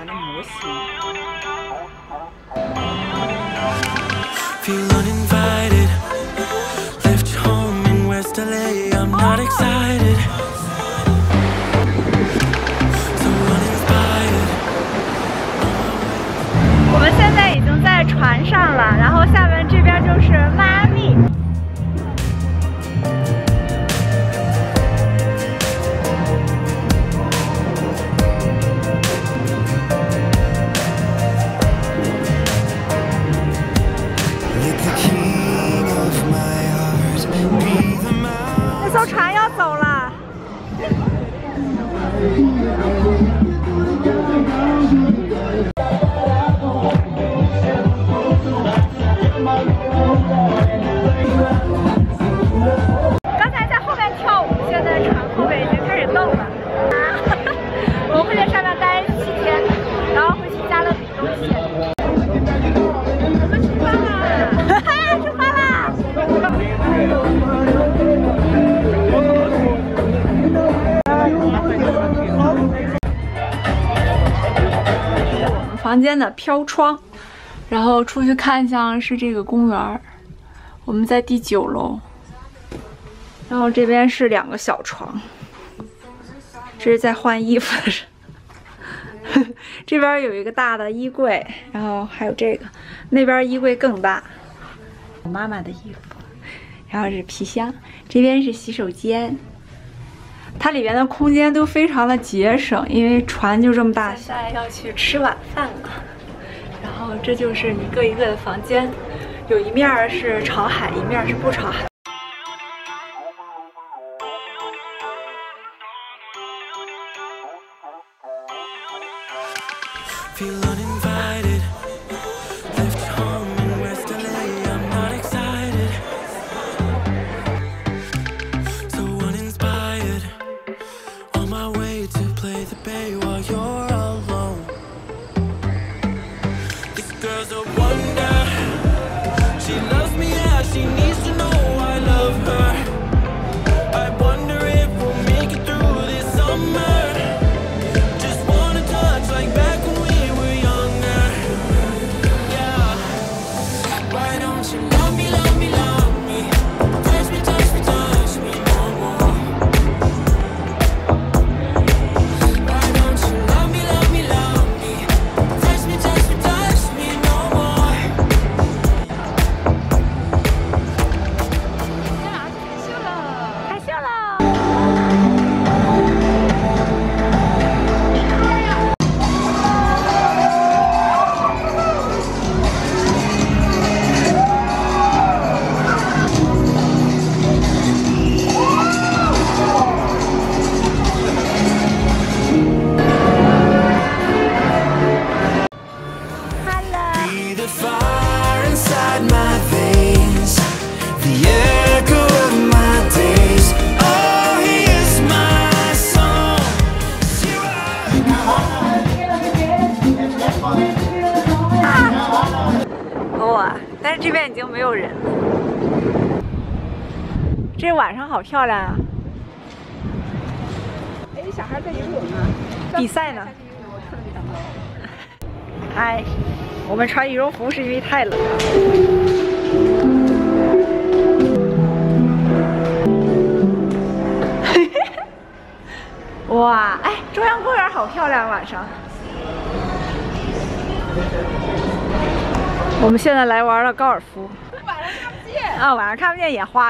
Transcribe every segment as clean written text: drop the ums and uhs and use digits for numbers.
船的模型。我们现在已经在船上了，然后下面这边就是迈阿密。 那艘船要走了。刚才在后面跳舞，现在船后面已经开始动了。我们会在上面待7天，然后会去加勒比东线。我们出发啦！哈哈，出发啦！ 我们房间的飘窗，然后出去看向是这个公园。我们在第9楼，然后这边是2个小床，这是在换衣服的人。这边有一个大的衣柜，然后还有这个，那边衣柜更大，我妈妈的衣服，然后是皮箱，这边是洗手间。 它里边的空间都非常的节省，因为船就这么大。现在要去吃晚饭了，然后这就是一个一个的房间，有一面是朝海，一面是不朝海。但是这边已经没有人了。这晚上好漂亮啊！哎，小孩在游泳呢，比赛呢。嗨，我们穿羽绒服是因为太冷了。哇，哎，中央公园好漂亮，晚上。我们现在来玩了高尔夫。晚上看不见啊，晚上看不见眼花。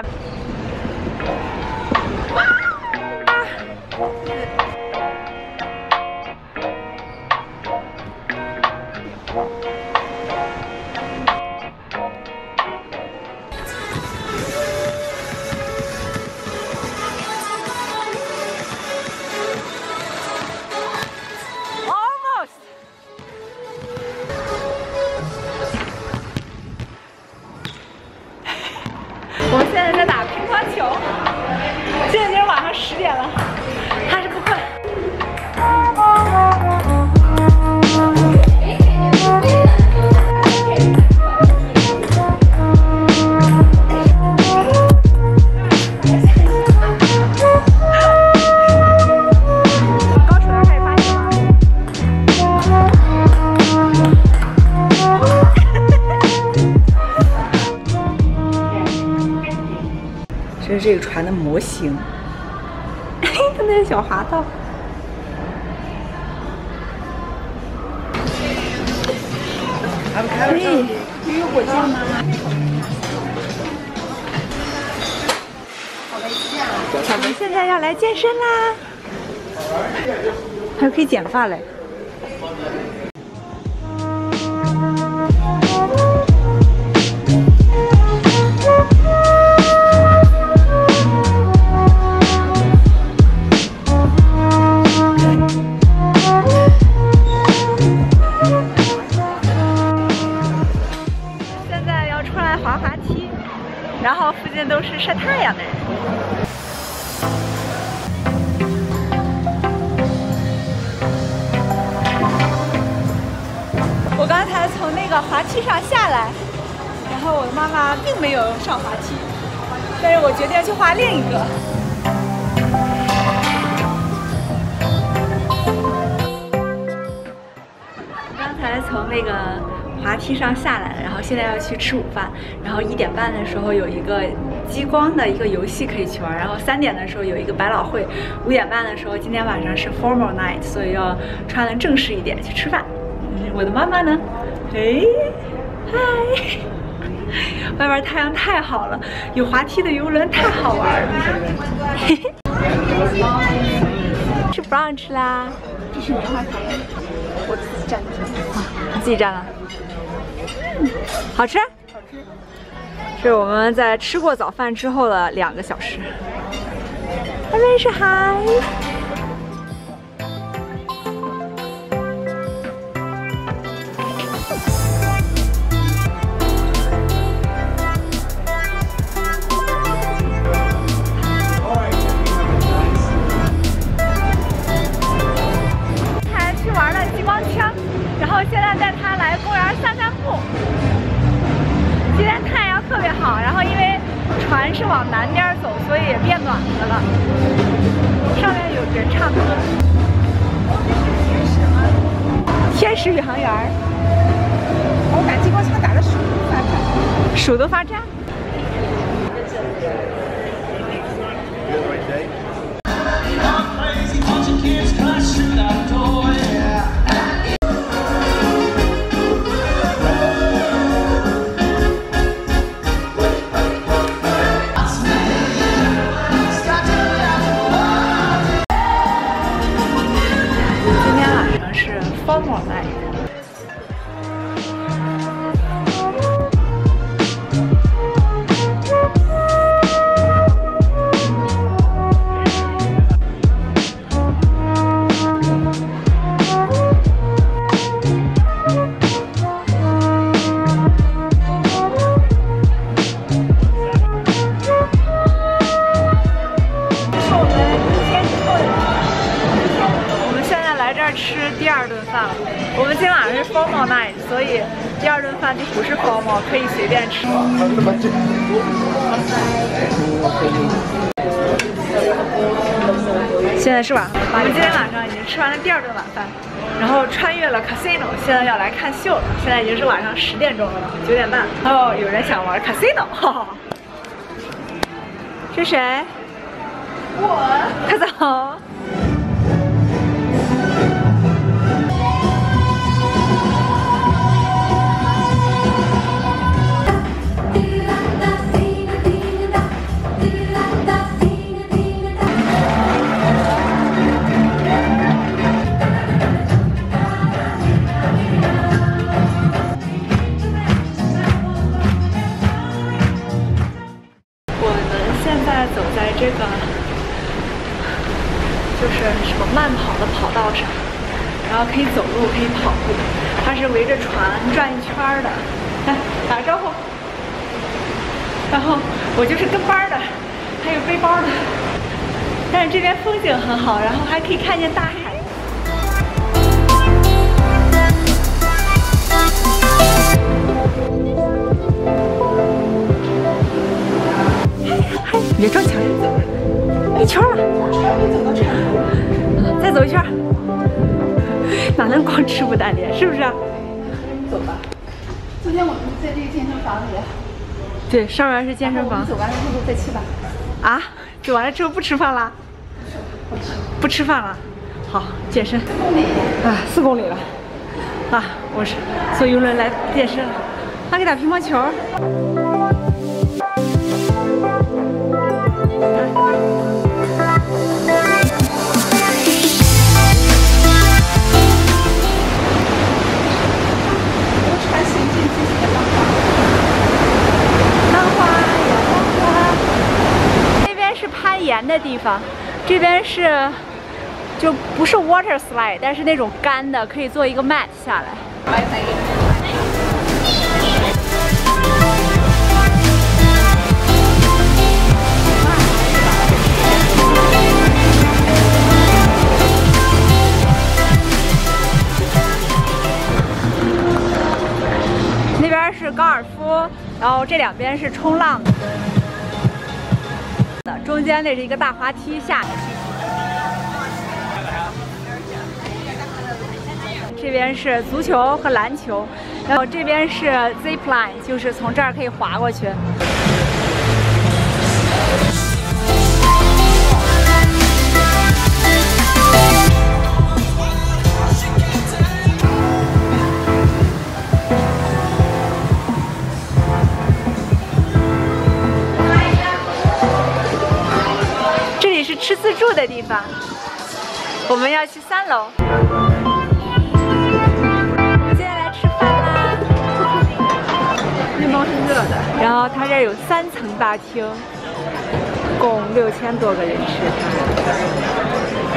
我们现在在打这个船的模型。它那个小滑道。哎，有火箭吗？小梅现在要来健身啦，还可以剪发嘞。现在要出来滑滑梯，然后附近都是晒太阳的人。我刚才从那个滑梯上下来，然后我的妈妈并没有上滑梯，但是我决定去滑另一个。刚才从那个滑梯上下来了，然后现在要去吃午饭，然后1点半的时候有一个激光的一个游戏可以去玩，然后3点的时候有一个百老汇，5点半的时候今天晚上是 formal night， 所以要穿得正式一点去吃饭。我的妈妈呢？哎，嗨！外边太阳太好了，有滑梯的游轮太好玩了。吃 brunch 啦！这是棉花糖，我自己蘸的。啊，你自己蘸了？好吃？好吃。是我们在吃过早饭之后的2个小时。瑞士嗨！然后现在带他来公园散散步。今天太阳特别好，然后因为船是往南边走，所以也变暖和了。上面有人唱歌。天使宇航员。我把激光枪打得手都发颤。手都发颤。formal night。吃第2顿饭了。我们今晚上是 formal night， 所以第2顿饭就不是 formal， 可以随便吃。现在是晚上，我们今天晚上已经吃完了第2顿晚饭，然后穿越了 casino， 现在要来看秀了。现在已经是晚上10点钟了，9点半。然后有人想玩 casino， 哈哈。是谁？我。快走。走在这个就是什么慢跑的跑道上，然后可以走路，可以跑步，它是围着船转一圈的。来打个招呼。然后我就是跟班的，还有背包的。但是这边风景很好，然后还可以看见大海。你别撞墙上走，一圈了，再走一圈，哪能光吃不带练，是不是？走吧。昨天我们在这个健身房里。对，上面是健身房。走完了之后再去吧。 啊，煮完了之后不吃饭了？不吃饭了。好，健身。啊，4公里了。啊，我是坐游轮来健身了。还可以打乒乓球。攀岩的地方，这边是就不是 water slide， 但是那种干的，可以做一个 mat 下来。那边是高尔夫，然后这两边是冲浪。中间那是一个大滑梯下去，这边是足球和篮球，然后这边是 zip line， 就是从这儿可以滑过去。吃自助的地方，我们要去3楼。接下来吃饭啦！面包是热的。然后它这儿有3层大厅，共6000多个人吃饭。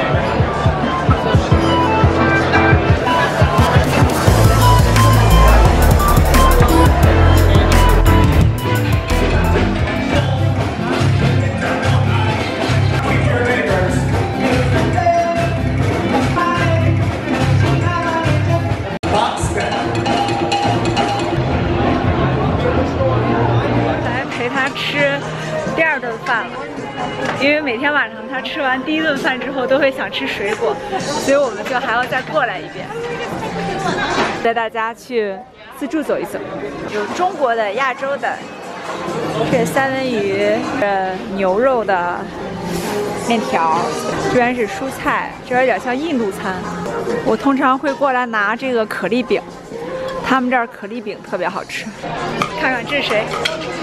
吃第2顿饭了，因为每天晚上他吃完第1顿饭之后都会想吃水果，所以我们就还要再过来一遍，带大家去自助走一走。有中国的、亚洲的，这三文鱼，牛肉的面条，这边是蔬菜，这边有点像印度餐。我通常会过来拿这个可丽饼，他们这儿可丽饼特别好吃。看看这是谁？